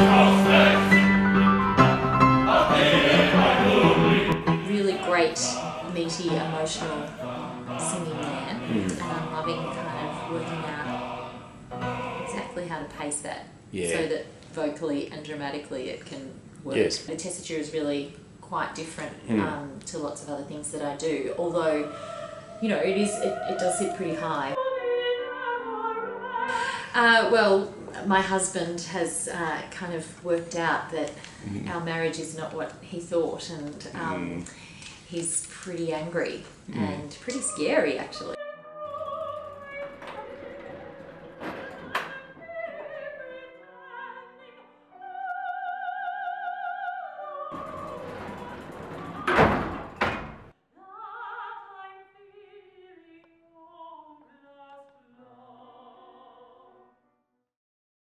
Really great, meaty, emotional singing there, and I'm loving kind of working out exactly how to pace that so that vocally and dramatically it can work. Yes. The tessiture is really quite different to lots of other things that I do, although you know it does sit pretty high. Well, my husband has kind of worked out that our marriage is not what he thought, and he's pretty angry and pretty scary actually.